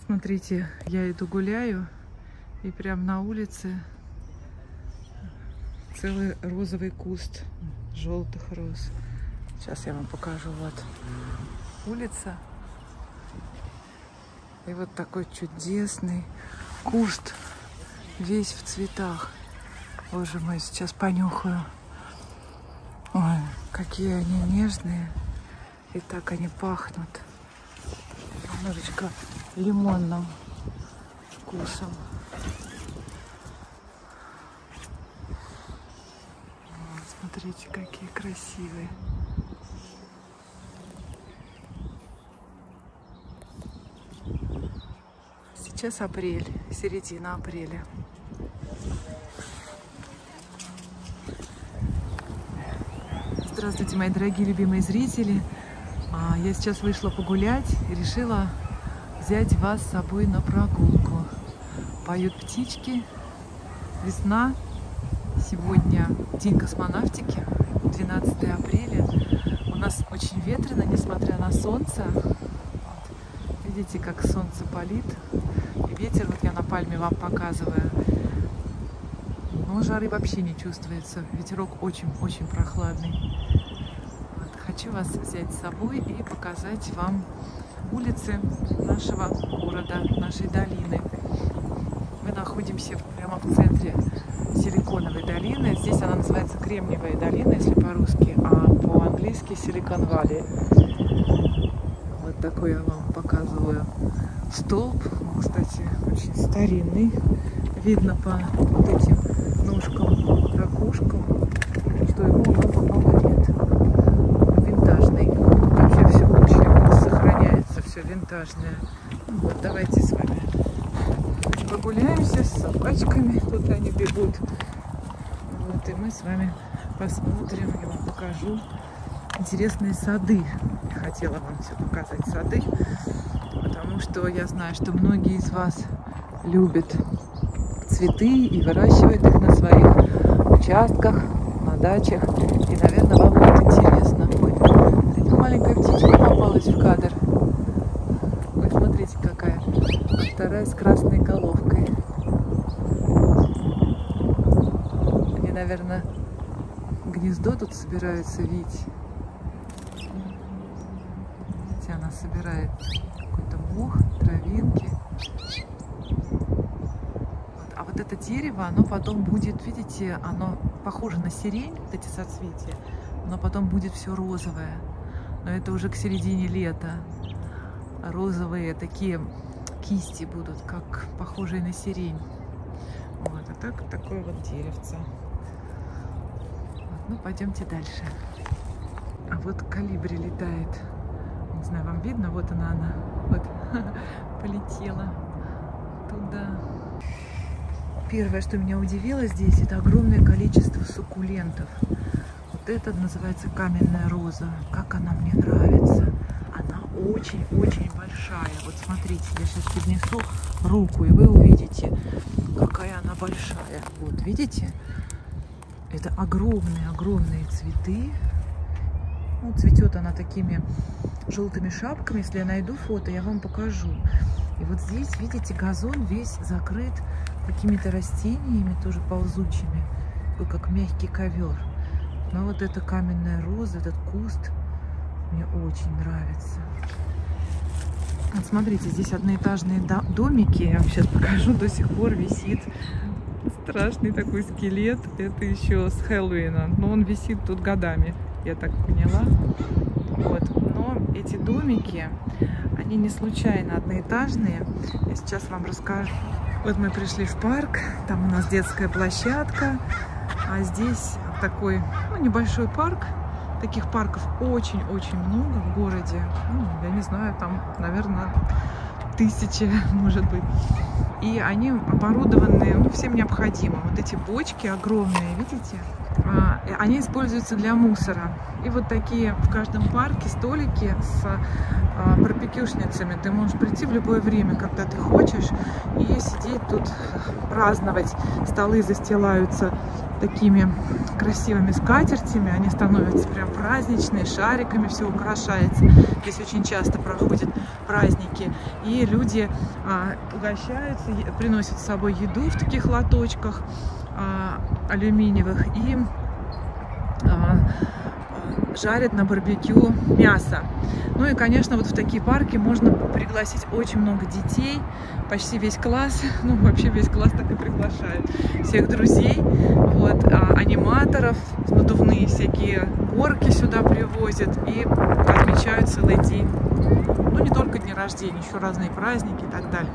Смотрите, я иду гуляю, и прямо на улице целый розовый куст желтых роз. Сейчас я вам покажу. Вот улица. И вот такой чудесный куст, весь в цветах. Боже мой, сейчас понюхаю. Ой, какие они нежные. И так они пахнут. Немножечко лимонным вкусом. Вот, смотрите, какие красивые. Сейчас апрель, середина апреля. Здравствуйте, мои дорогие любимые зрители. Я сейчас вышла погулять и решила взять вас с собой на прогулку. Поют птички, весна. Сегодня день космонавтики, 12 апреля. У нас очень ветрено, несмотря на солнце. Видите, как солнце палит. И ветер, вот я на пальме вам показываю. Но жары вообще не чувствуется. Ветерок очень-очень прохладный. Вот, хочу вас взять с собой и показать вам улицы нашего города, нашей долины. Мы находимся прямо в центре Силиконовой долины. Здесь она называется Кремниевая долина, если по-русски, а по-английски Silicon Valley. Вот такой я вам показываю столб. Он, кстати, очень старинный. Видно по вот этим ножкам, ракушкам, что ему много лет. Винтажный. Вообще все очень сохраняется, все винтажное. Вот, давайте с вами прогуляемся с собачками. Тут они бегут. Вот, и мы с вами посмотрим, я вам покажу интересные сады. Я хотела вам все показать сады, потому что я знаю, что многие из вас любят цветы и выращивают их на своих участках, на дачах. И, наверное, вам будет интересно. Ой, эта маленькая птичка попалась в кадр. Ой, смотрите, какая. А вторая с красной головкой. Они, наверное, гнездо тут собираются вить. Видите, она собирает какой-то мох, травинки. А вот это дерево, оно потом будет, видите, оно похоже на сирень, вот эти соцветия, но потом будет все розовое. Но это уже к середине лета. Розовые такие кисти будут, как похожие на сирень. Вот, а так такое вот деревце. Вот, ну, пойдемте дальше. А вот колибри летает. Не знаю, вам видно? Вот она. Вот, полетела туда. Первое, что меня удивило здесь, это огромное количество суккулентов. Вот это называется каменная роза. Как она мне нравится. Она очень-очень большая. Вот смотрите, я сейчас поднесу руку, и вы увидите, какая она большая. Вот, видите? Это огромные-огромные цветы. Ну, цветет она такими желтыми шапками. Если я найду фото, я вам покажу. И вот здесь, видите, газон весь закрыт какими-то растениями, тоже ползучими, такой как мягкий ковер. Но вот эта каменная роза, этот куст мне очень нравится. Вот смотрите, здесь одноэтажные домики. Я вам сейчас покажу, до сих пор висит страшный такой скелет. Это еще с Хэллоуина. Но он висит тут годами, я так поняла. Вот. Но эти домики, они не случайно одноэтажные. Я сейчас вам расскажу. Вот мы пришли в парк, там у нас детская площадка, а здесь такой, ну, небольшой парк. Таких парков очень-очень много в городе. Ну, я не знаю, там, наверное, 1000, может быть. И они оборудованы, ну, всем необходимым. Вот эти бочки огромные, видите? Они используются для мусора. И вот такие в каждом парке столики с барбекюшницами. Ты можешь прийти в любое время, когда ты хочешь, и сидеть тут, праздновать. Столы застилаются такими красивыми скатертями. Они становятся прям праздничные, шариками все украшается. Здесь очень часто проходят праздники. И люди угощаются, приносят с собой еду в таких лоточках алюминиевых и жарят на барбекю мясо. Ну и, конечно, вот в такие парки можно пригласить очень много детей, почти весь класс, ну вообще весь класс так и приглашают, всех друзей, вот, аниматоров, надувные всякие горки сюда привозят и отмечают целый день. Ну не только дни рождения, еще разные праздники и так далее.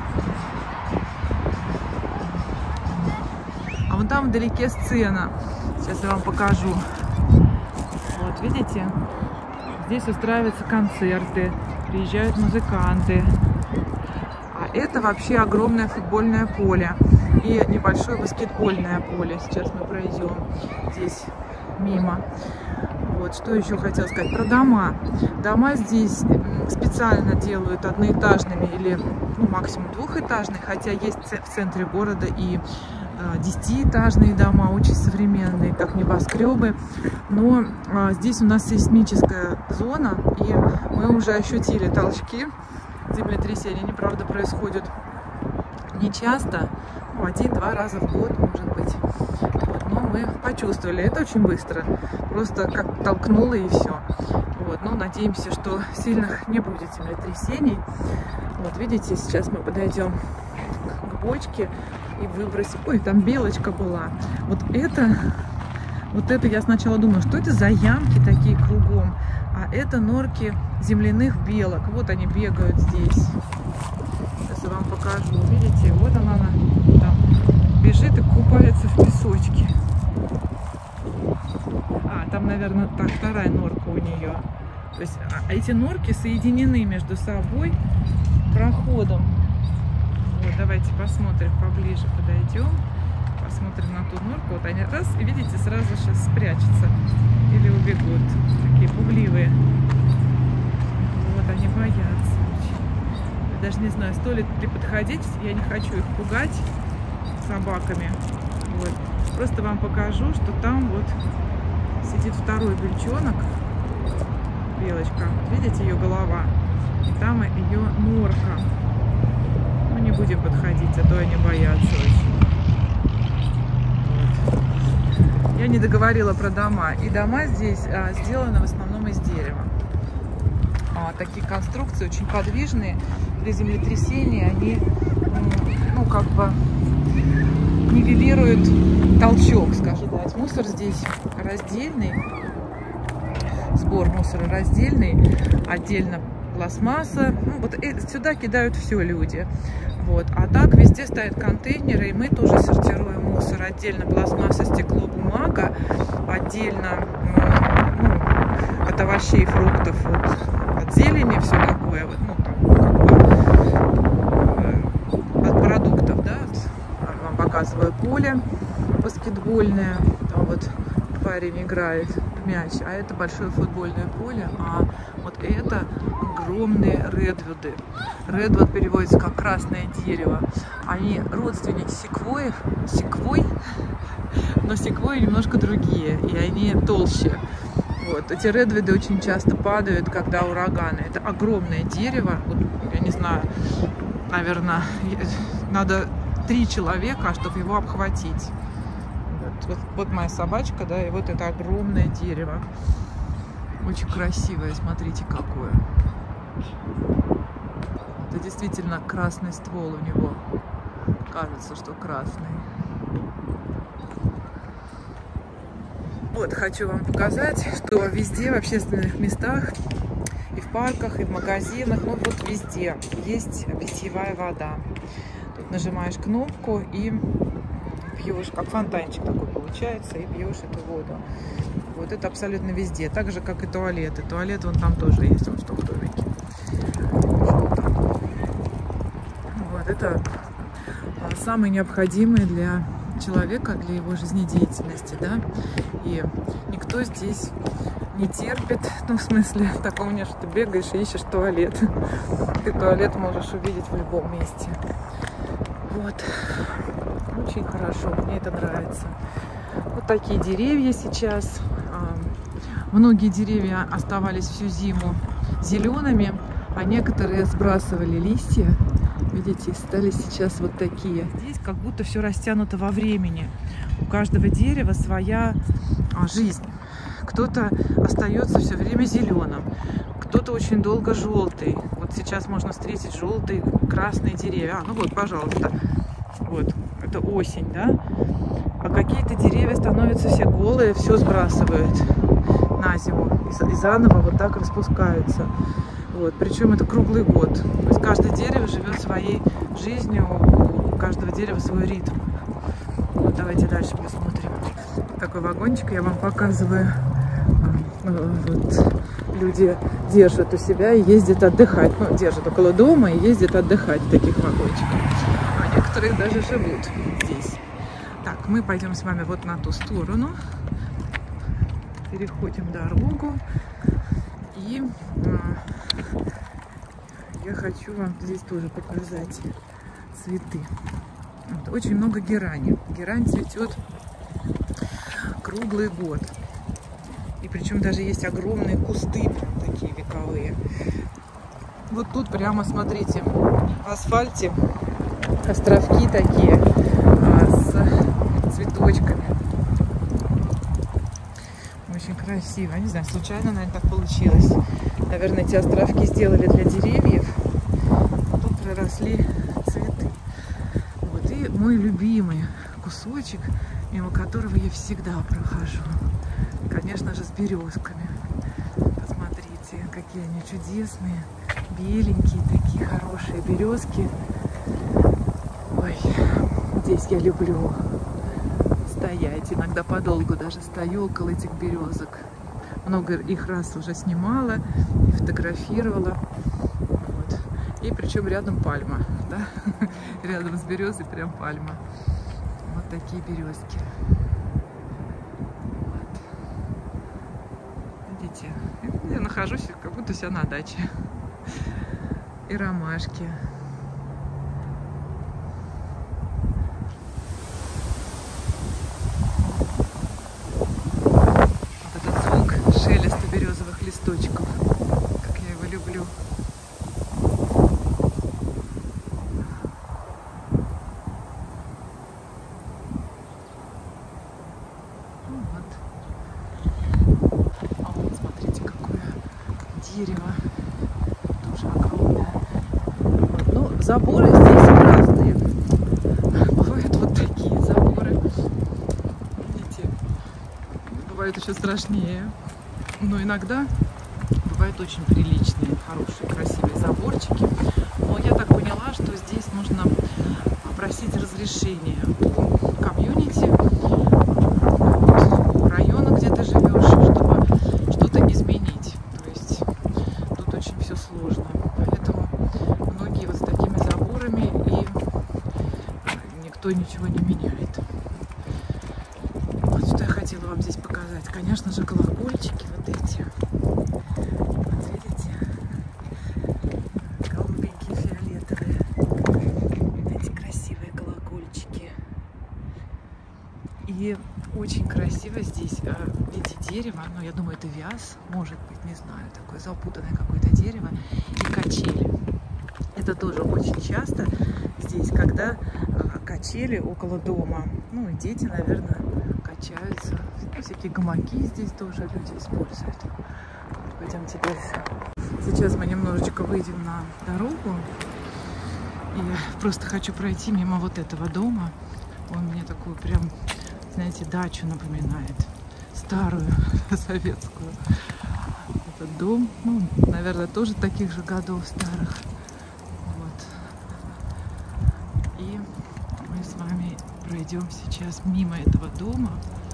А вон там вдалеке сцена, сейчас я вам покажу. Вот, видите? Здесь устраиваются концерты, приезжают музыканты. А это вообще огромное футбольное поле и небольшое баскетбольное поле. Сейчас мы пройдем здесь мимо. Вот, что еще хотела сказать про дома. Дома здесь специально делают одноэтажными или ну, максимум двухэтажные, хотя есть в центре города и 10-этажные дома, очень современные, как небоскребы. Но здесь у нас сейсмическая зона, и мы уже ощутили толчки землетрясения. Они, правда, происходят не часто, ну, 1-2 раза в год, может быть. Вот, но мы почувствовали, это очень быстро, просто как толкнуло и все. Вот, ну, надеемся, что сильных не будет землетрясений. Вот, видите, сейчас мы подойдем к бочке и выбросим. Ой, там белочка была. Вот это я сначала думала, что это за ямки такие кругом. А это норки земляных белок. Вот они бегают здесь. Сейчас я вам покажу. Видите, вот она там бежит и купается в песочке. Там, наверное, так, вторая норка у нее. То есть эти норки соединены между собой проходом. Вот, давайте посмотрим поближе, подойдем, посмотрим на ту норку. Вот они раз, и видите, сразу сейчас спрячутся или убегут. Такие пугливые. Вот, они боятся очень. Я даже не знаю, стоит ли подходить, я не хочу их пугать собаками. Вот. Просто вам покажу, что там вот сидит второй бельчонок, белочка. Видите ее голова? И там ее норка. Ну, не будем подходить, а то они боятся очень. Вот. Я не договорила про дома. И дома здесь сделаны в основном из дерева. Такие конструкции очень подвижные. При землетрясении они, ну, как бы нивелируют толчок, скажем так. Мусор здесь раздельный. Сбор мусора раздельный. Отдельно пластмасса. Ну, вот сюда кидают все люди. Вот. А так везде стоят контейнеры, и мы тоже сортируем мусор. Отдельно пластмасса, стекло, бумага. Отдельно от овощей, фруктов, вот, от зелени, все такое. Вот, ну, там, от продуктов, да. Вам показываю поле баскетбольное. Там вот парень играет в мяч, а это большое футбольное поле, а вот это огромные редвуды. Редвуд переводится как красное дерево. Они родственники секвой, но секвои немножко другие, и они толще. Вот. Эти редвуды очень часто падают, когда ураганы. Это огромное дерево. Вот, я не знаю, наверное, надо 3 человека, чтобы его обхватить. Вот моя собачка, да, и вот это огромное дерево. Очень красивое, смотрите, какое. Это действительно красный ствол у него. Кажется, что красный. Вот, хочу вам показать, что везде, в общественных местах, и в парках, и в магазинах, ну вот везде есть питьевая вода. Тут нажимаешь кнопку и пьешь, как фонтанчик такой получается, и пьешь эту воду. Вот это абсолютно везде, так же, как и туалеты. Туалет вон там тоже есть, вот что в домике. Вот это самые необходимые для человека, для его жизнедеятельности, да. И никто здесь не терпит, ну, в смысле, такого нет, что ты бегаешь и ищешь туалет. Ты туалет можешь увидеть в любом месте. Вот. Очень хорошо, мне это нравится. Вот такие деревья сейчас. Многие деревья оставались всю зиму зелеными, а некоторые сбрасывали листья. Видите, стали сейчас вот такие. Здесь как будто все растянуто во времени. У каждого дерева своя жизнь. Кто-то остается все время зеленым, кто-то очень долго желтый. Вот сейчас можно встретить желтые, красные деревья. Ну вот, пожалуйста. Вот, это осень, да? А какие-то деревья становятся все голые, все сбрасывают на зиму. И заново вот так распускаются. Вот, причем это круглый год. То есть каждое дерево живет своей жизнью, у каждого дерева свой ритм. Вот, давайте дальше посмотрим. Такой вагончик я вам показываю. Вот, люди держат у себя и ездят отдыхать. Ну, держат около дома и ездят отдыхать в таких вагончиках. А некоторые даже живут здесь. Так, мы пойдем с вами вот на ту сторону. Переходим дорогу. И я хочу вам здесь тоже показать цветы. Вот, очень много герани. Герань цветет круглый год. И причем даже есть огромные кусты, прям такие вековые. Вот тут прямо, смотрите, в асфальте островки такие с цветочками. Очень красиво. Не знаю, случайно, наверное, так получилось. Наверное, эти островки сделали для деревьев. А тут проросли цветы. Вот. И мой любимый кусочек, мимо которого я всегда прохожу. Конечно же, с березками. Посмотрите, какие они чудесные. Беленькие, такие хорошие березки. Ой, здесь я люблю стоять. Иногда подолгу даже стою около этих березок. Много их раз уже снимала и фотографировала. Вот. И причем рядом пальма. Да? Рядом с березой прям пальма. Вот такие березки. Вот. Видите? Я нахожусь как будто вся на даче. И ромашки. Шелеста березовых листочков, как я его люблю. Ну вот. А вот смотрите, какое дерево. Тоже огромное. Вот. Ну, заборы здесь разные. Бывают вот такие заборы. Видите? Бывают еще страшнее. Но иногда бывают очень приличные, хорошие, красивые заборчики. Но я так поняла, что здесь нужно попросить разрешение у комьюнити, у района, где ты живешь, чтобы что-то изменить. То есть тут очень все сложно. Поэтому многие вот с такими заборами и никто ничего не меняет. Вот что я хотела вам здесь показать. Конечно же, колокольчики вот эти. Вот видите? Голубенькие, фиолетовые. Эти красивые колокольчики. И очень красиво здесь в виде дерева. Ну, я думаю, это вяз. Может быть, не знаю. Такое запутанное какое-то дерево. И качели. Это тоже очень часто здесь, когда качели около дома. Ну, и дети, наверное, качаются. Всякие гамаки здесь тоже люди используют. Пойдемте дальше. Сейчас мы немножечко выйдем на дорогу. И просто хочу пройти мимо вот этого дома. Он мне такую прям, знаете, дачу напоминает. Старую, советскую. Этот дом, ну, наверное, тоже таких же годов старых. Вот. И мы с вами пройдем сейчас мимо этого дома.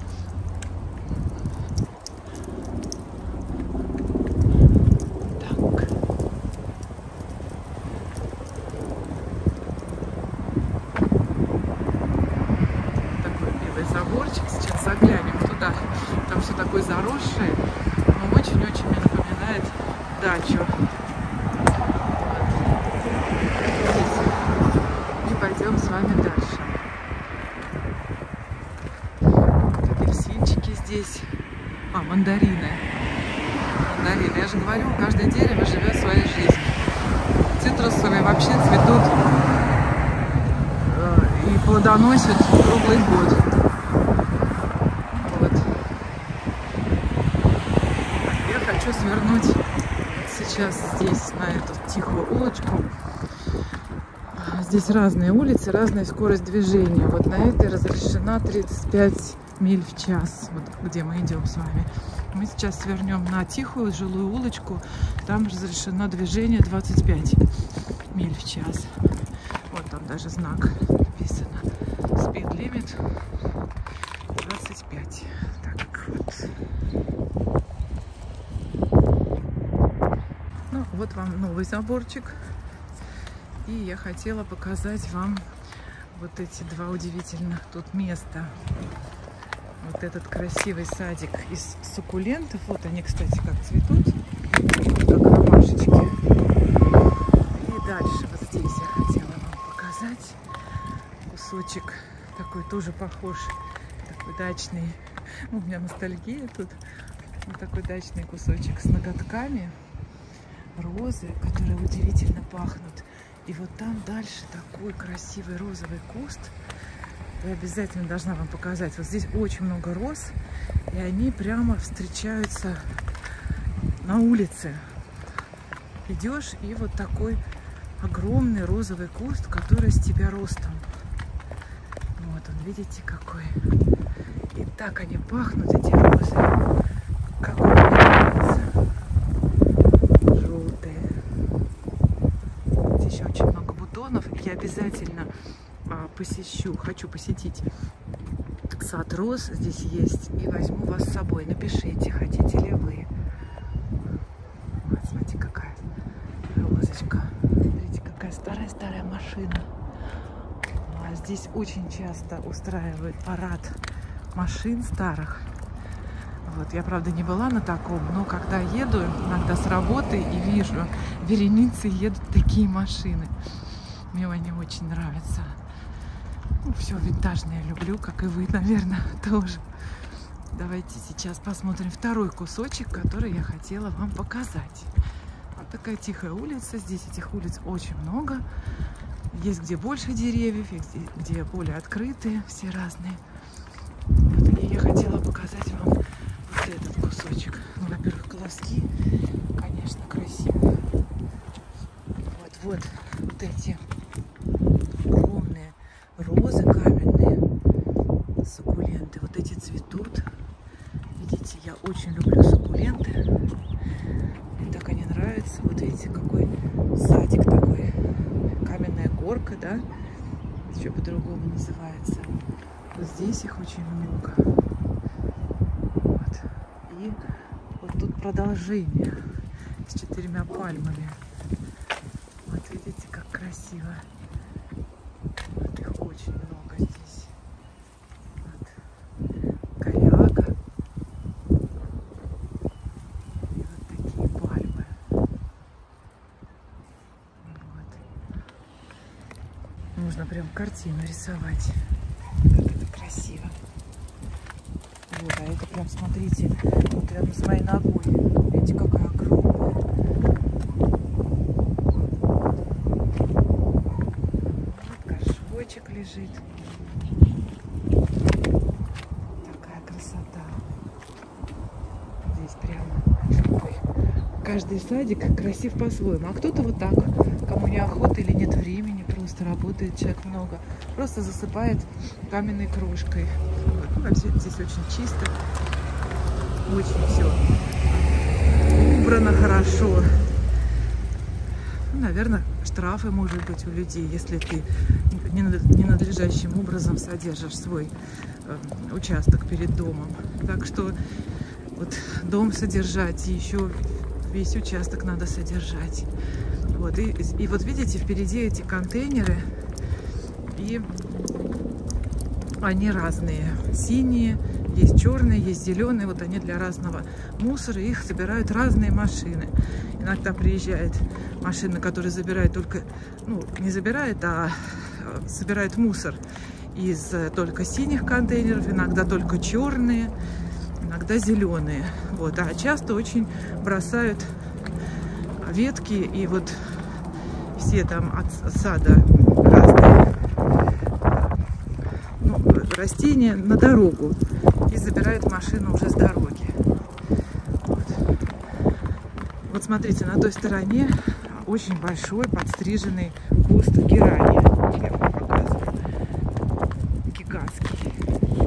Заборчик, сейчас заглянем туда, там все такое заросшее, но очень-очень мне напоминает дачу. Вот. И пойдем с вами дальше. Вот апельсинчики здесь, мандарины. Мандарины, я же говорю, каждое дерево живет своей жизнью. вообще цветут и плодоносят круглый год. Вот. Я хочу свернуть сейчас здесь, на эту тихую улочку. Здесь разные улицы, разная скорость движения. Вот на этой разрешена 35 миль в час, вот где мы идем с вами. Мы сейчас свернем на тихую жилую улочку. Там разрешено движение 25 миль в час. Вот там даже знак написано. Speed limit 25. Так вот. Ну, вот вам новый заборчик. И я хотела показать вам вот эти два удивительных тут места. Вот этот красивый садик из суккулентов. Вот они, кстати, как цветут. Как ромашечки. И дальше вот здесь я хотела вам показать кусочек. Такой тоже похож. Такой дачный. У меня ностальгия тут. Вот такой дачный кусочек с ноготками. Розы, которые удивительно пахнут. И вот там дальше такой красивый розовый куст. Я обязательно должна вам показать. Вот здесь очень много роз. И они прямо встречаются на улице. Идешь, и вот такой огромный розовый куст, который с тебя ростом. Вот он, видите, какой. И так они пахнут, эти розы. Как он мне нравится. Желтые. Здесь еще очень много бутонов. Я обязательно хочу посетить сад роз. Здесь есть. И возьму вас с собой. Напишите, хотите ли вы. Вот, смотрите, какая розочка. Смотрите, какая старая-старая машина. Здесь очень часто устраивают парад машин старых. Вот, я, правда, не была на таком, но когда еду иногда с работы и вижу, вереницы едут такие машины. Мне они очень нравятся. Ну, все винтажное люблю, как и вы, наверное, тоже. Давайте сейчас посмотрим второй кусочек, который я хотела вам показать. Вот такая тихая улица. Здесь этих улиц очень много. Есть где больше деревьев, где более открытые, все разные. Вот, и я хотела показать вам вот этот кусочек. Ну, во-первых, колоски, конечно, красивые. Вот эти огромные розы каменные, суккуленты. Вот эти цветут. Видите, я очень люблю суккуленты. Мне так они нравятся. Вот видите, какой садик такой. Каменная горка, да? Еще по-другому называется. Вот здесь их очень много. Вот. И вот тут продолжение с 4 пальмами. Вот видите, как красиво. Вот их очень много здесь. Вот. Коряга. И вот такие пальмы. Вот. Нужно прям картину рисовать. Как это красиво. Вот, а это прям, смотрите, вот рядом с моей ногой. Видите, какая огромная. Вот горшочек лежит. Такая красота. Здесь прямо. Ой. Каждый садик красив по-своему. А кто-то вот так, кому не охота или нет времени, просто работает человек много, просто засыпает каменной крошкой. Вот. Вообще здесь очень чисто, очень все убрано хорошо. Ну, наверное, штрафы, может быть, у людей, если ты ненадлежащим образом содержишь свой участок перед домом. Так что вот дом содержать, и еще весь участок надо содержать. Вот. И вот видите, впереди эти контейнеры, и они разные. Синие, есть черные, есть зеленые. Вот они для разного мусора. Их собирают разные машины. Иногда приезжает машина, которая забирает только, ну, не забирает, а собирает мусор из только синих контейнеров, иногда только черные, иногда зеленые. Вот. А часто очень бросают ветки и вот все там от сада разные растения на дорогу и забирают машину уже с дороги. Вот смотрите, на той стороне очень большой подстриженный куст герани. Я вам показываю. Гигантский.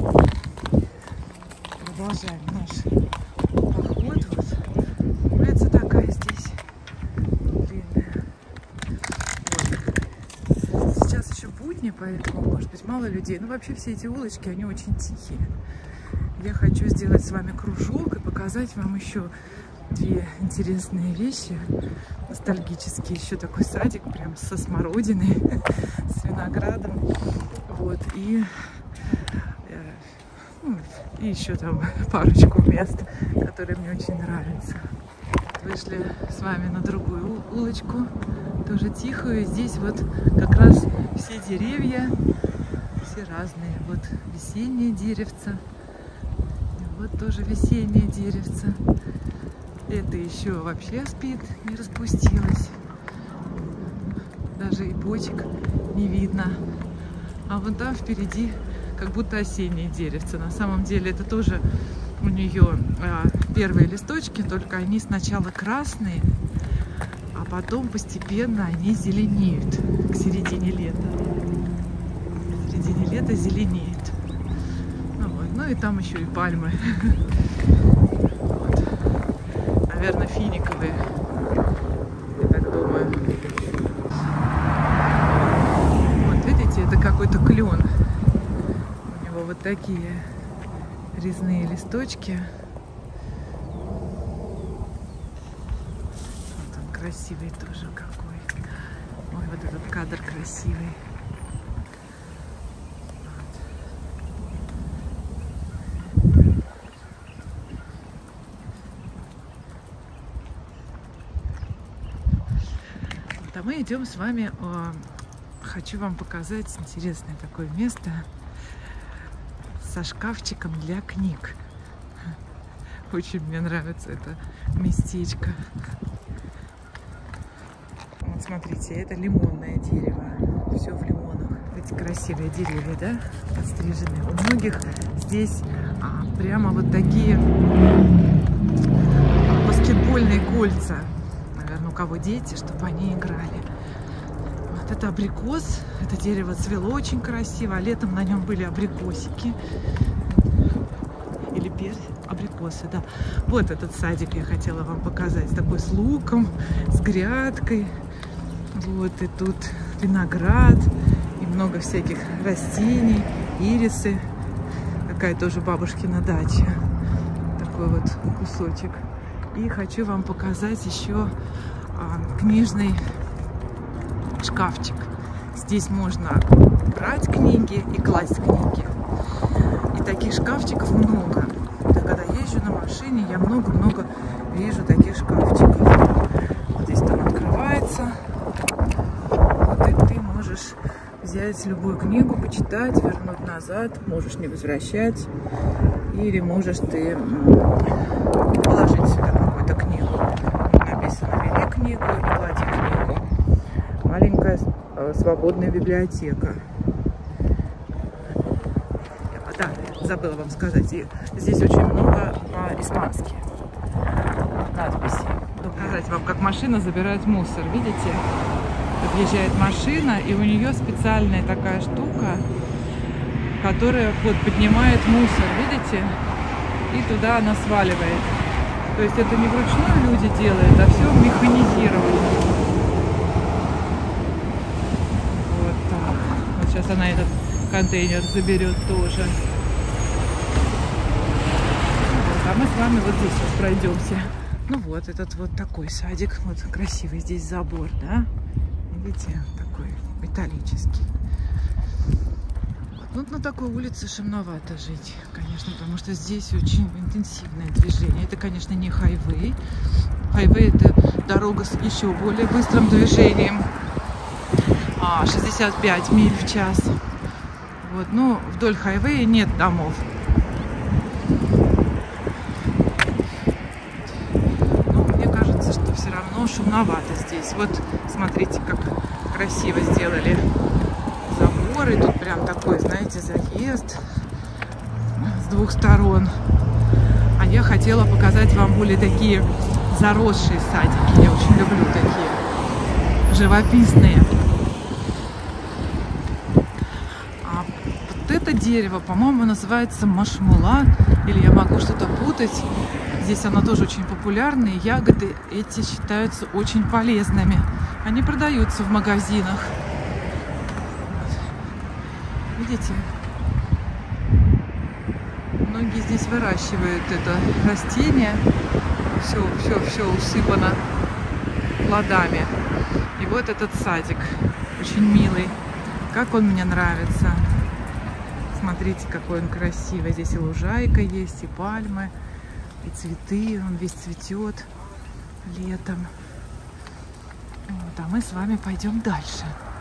Продолжаем наш поход. Вот. Улица такая здесь длинная. Вот. Сейчас еще будни, поэтому, может быть, мало людей. Но вообще все эти улочки, они очень тихие. Я хочу сделать с вами кружок и показать вам еще две интересные вещи, ностальгические. Еще такой садик прям со смородиной, с виноградом. Вот, и еще там парочку мест, которые мне очень нравятся. Вышли с вами на другую улочку, тоже тихую. Здесь вот как раз все деревья, все разные. Вот весеннее деревце, вот тоже весеннее деревце. Это еще вообще спит, не распустилось. Даже и почек не видно. А вон там впереди как будто осеннее деревце. На самом деле это тоже у нее первые листочки, только они сначала красные, а потом постепенно они зеленеют к середине лета. В середине лета зеленеет. Ну и там еще и пальмы. Наверное, финиковые, я так думаю. Вот видите, это какой-то клен. У него вот такие резные листочки. Вот он красивый тоже какой. Ой, вот этот кадр красивый. А мы идем с вами, хочу вам показать интересное такое место со шкафчиком для книг. Очень мне нравится это местечко. Вот смотрите, это лимонное дерево, все в лимонах. Эти красивые деревья, да, подстриженные. У многих здесь прямо вот такие баскетбольные кольца. У кого дети, чтобы они играли. Вот это абрикос. Это дерево цвело очень красиво. А летом на нем были абрикосики. Или абрикосы, да. Вот этот садик я хотела вам показать. Такой с луком, с грядкой. Вот и тут виноград. И много всяких растений. Ирисы. Такая тоже бабушкина дача. Такой вот кусочек. И хочу вам показать еще книжный шкафчик. Здесь можно брать книги и класть книги. И таких шкафчиков много. Да, когда езжу на машине, я много-много вижу таких шкафчиков. Вот здесь там открывается. Вот и ты можешь взять любую книгу, почитать, вернуть назад. Можешь не возвращать. Или можешь ты положить сюда какую-то книгу. Написано «Бери книгу и клади книгу». Маленькая свободная библиотека. Да, забыла вам сказать. И здесь очень много по-испански надписи. Показать вам, как машина забирает мусор. Видите? Подъезжает машина, и у нее специальная такая штука, которая вот поднимает мусор. Видите? И туда она сваливает. То есть это не вручную люди делают, а все механизировано. Вот так. Вот сейчас она этот контейнер заберет тоже. Вот, а мы с вами вот здесь вот пройдемся. Ну вот, этот вот такой садик. Вот красивый здесь забор, да? Видите, такой металлический. Вот на такой улице шумновато жить, конечно, потому что здесь очень интенсивное движение. Это, конечно, не хайвей. Хайвей — это дорога с еще более быстрым движением. 65 миль в час. Вот, но вдоль хайвея нет домов. Но мне кажется, что все равно шумновато здесь. Вот смотрите, как красиво сделали заборы. Тут прям такой, знаете, заезд с двух сторон. А я хотела показать вам более такие заросшие садики. Я очень люблю такие живописные. А вот это дерево, по-моему, называется машмула. Или я могу что-то путать. Здесь оно тоже очень популярное. Ягоды эти считаются очень полезными. Они продаются в магазинах. Видите? Многие здесь выращивают это растение. Все усыпано плодами. И вот этот садик. Очень милый. Как он мне нравится. Смотрите, какой он красивый. Здесь и лужайка есть, и пальмы, и цветы. Он весь цветет летом. Вот, а мы с вами пойдем дальше.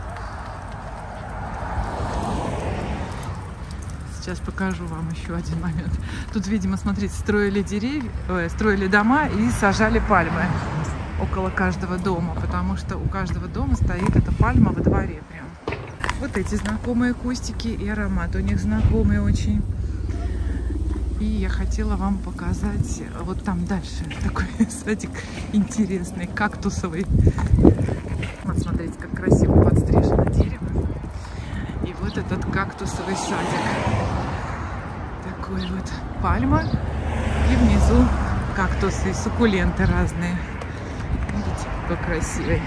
Сейчас покажу вам еще один момент. Тут, видимо, смотрите, строили дома и сажали пальмы около каждого дома, потому что у каждого дома стоит эта пальма во дворе прям. Вот эти знакомые кустики, и аромат у них знакомый очень. И я хотела вам показать вот там дальше такой садик интересный, кактусовый. Вот смотрите, как красиво подстрижено дерево. И вот этот кактусовый садик. Такой вот пальма. И внизу кактусы, суккуленты разные. Видите, какой красивый.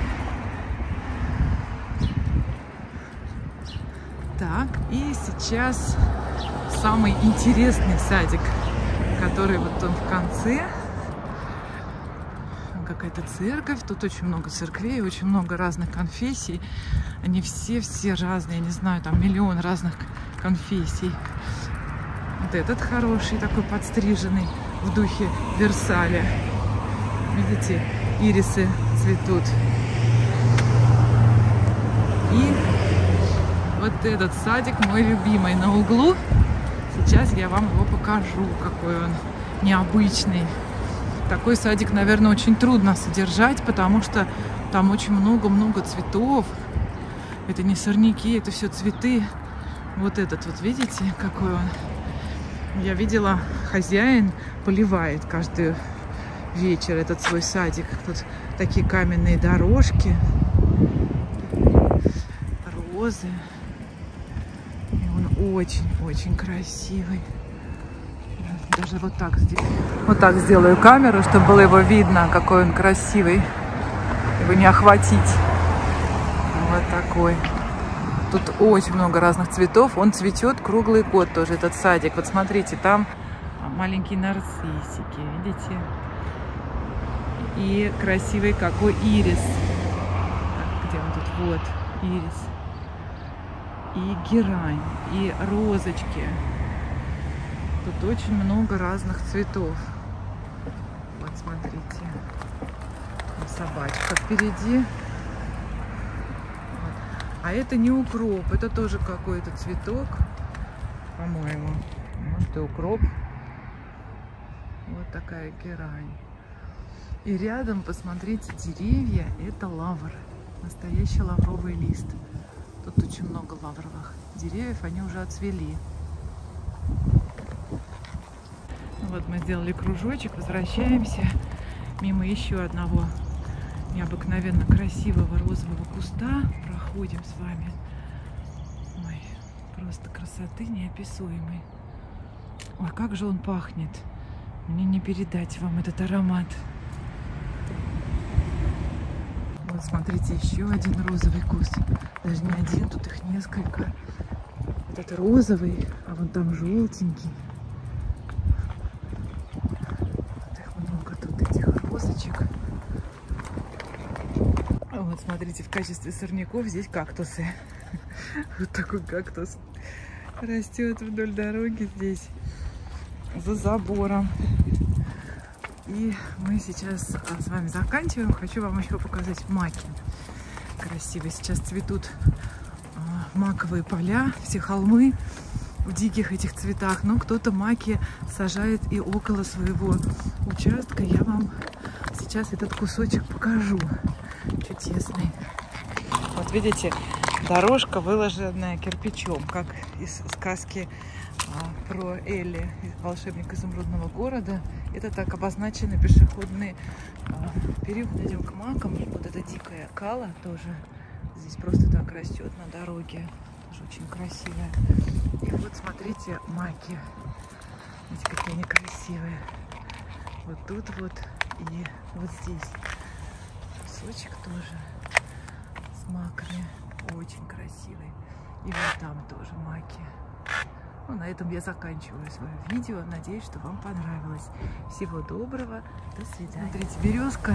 Так, и сейчас самый интересный садик, который вот он в конце. Какая-то церковь. Тут очень много церквей, очень много разных конфессий. Они все разные, я не знаю, там миллион разных конфессий. Вот этот хороший, такой подстриженный, в духе Версаля. Видите, ирисы цветут. И вот этот садик мой любимый на углу. Сейчас я вам его покажу, какой он необычный. Такой садик, наверное, очень трудно содержать, потому что там очень много-много цветов. Это не сорняки, это все цветы. Вот этот вот, видите, какой он. Я видела, хозяин поливает каждый вечер этот свой садик. Тут такие каменные дорожки, розы. И он очень-очень красивый. Даже вот так сделаю. Вот так сделаю камеру, чтобы было его видно, какой он красивый. Его не охватить. Вот такой. Тут очень много разных цветов. Он цветет круглый год тоже, этот садик. Вот смотрите, там маленькие нарциссики, видите? И красивый какой ирис. Где он тут? Вот, ирис. И герань, и розочки. Тут очень много разных цветов. Вот смотрите. Собачка впереди. Вот. А это не укроп, это тоже какой-то цветок, по-моему. Может, и укроп. Вот такая герань. И рядом, посмотрите, деревья. Это лавр. Настоящий лавровый лист. Тут очень много лавровых деревьев, они уже отцвели. Вот мы сделали кружочек, возвращаемся мимо еще одного необыкновенно красивого розового куста. Проходим с вами. Ой, просто красоты неописуемой. Ой, как же он пахнет. Мне не передать вам этот аромат. Вот смотрите, еще один розовый куст. Даже не один, тут их несколько. Этот розовый, а вон там желтенький. Вот смотрите, в качестве сорняков здесь кактусы. Вот такой кактус растет вдоль дороги здесь, за забором. И мы сейчас с вами заканчиваем. Хочу вам еще показать маки красивые. Сейчас цветут маковые поля, все холмы в диких этих цветах. Но кто-то маки сажает и около своего участка. Я вам сейчас этот кусочек покажу. Чудесный. Вот видите, дорожка, выложенная кирпичом, как из сказки про Элли, волшебник изумрудного города. Это так обозначены пешеходные переходы. Идем к макам. Вот эта дикая кала тоже здесь просто так растет на дороге. Тоже очень красивая. И вот смотрите, маки. Видите, какие они красивые. Вот тут вот и вот здесь. Кусочек тоже с маками. Очень красивый. И вот там тоже маки. Ну, на этом я заканчиваю свое видео. Надеюсь, что вам понравилось. Всего доброго. До свидания. Смотрите, березка.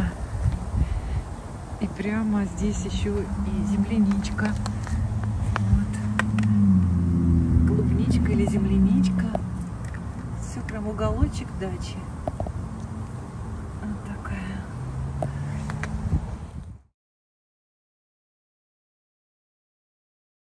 И прямо здесь еще и земляничка. Вот. Клубничка или земляничка. Все прям уголочек дачи.